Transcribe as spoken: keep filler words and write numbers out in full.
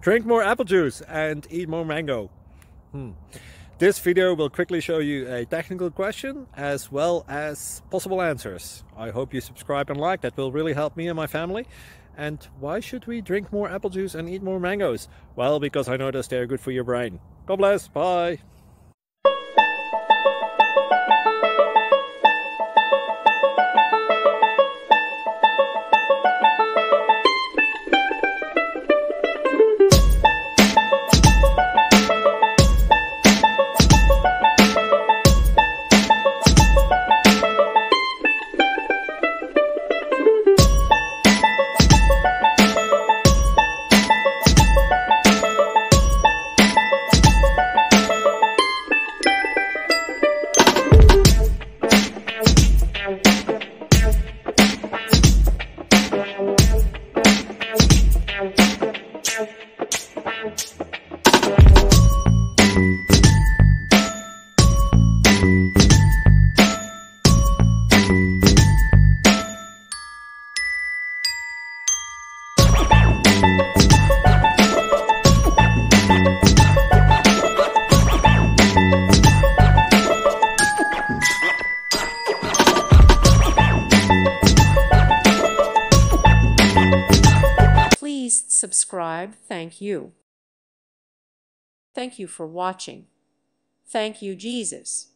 Drink more apple juice and eat more mango. Hmm. This video will quickly show you a technical question as well as possible answers. I hope you subscribe and like, that will really help me and my family. And why should we drink more apple juice and eat more mangoes? Well, because I noticed they're good for your brain. God bless, bye! Please subscribe. Thank you. Thank you for watching. Thank you, Jesus.